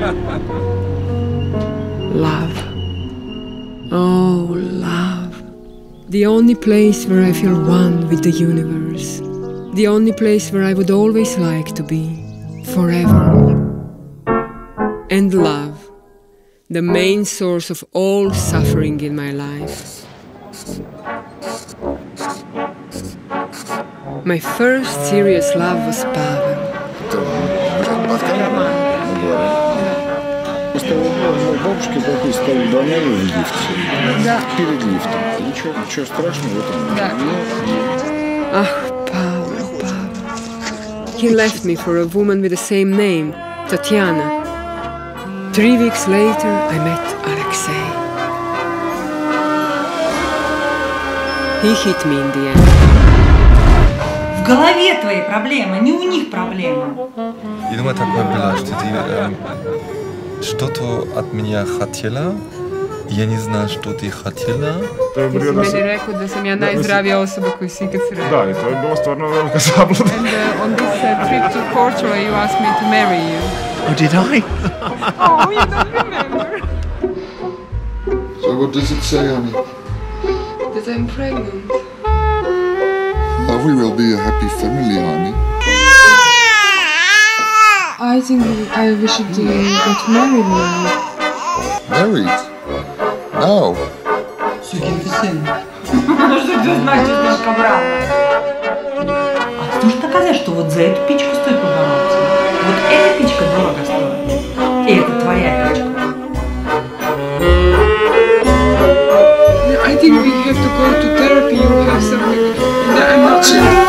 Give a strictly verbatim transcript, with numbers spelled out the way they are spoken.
Love. Oh, love. The only place where I feel one with the universe. The only place where I would always like to be. Forever. And love. The main source of all suffering in my life. My first serious love was Pavel. У бабушки такой стоит двойной в лифте. Да. Перед лифтом. Ничего, ничего страшного в этом да. нет. Ах, Pavel, Pavel. He left me for a woman with the same name, Tatiana. Three weeks later, I met Alexei. He hit me in the end. В голове твои проблемы, не у них проблемы. Я думаю, такое было, что ты э, что-то от меня хотела. Я не знаю, что ты хотела. Ti si meni rekao da sam ja najzdravija osoba koju si ikad sreo. Da, i to je bilo stvarno velika zabluda. And uh, on this uh, trip to Portugal, you asked me to marry you. Oh, did I? Oh, you don't remember. So what does it say, honey? That I'm pregnant. Oh, we will be a happy family, honey. I think I, we should uh, get married now. Married? Now? Сукин ты сын. Что это значит, мешкобрат? А ты можешь доказать, что вот за эту пичку стоит побороться? Вот эта пичка дорого стоит. И это твоя пичка. I think we have to go to therapy. You have something. I'm not sure.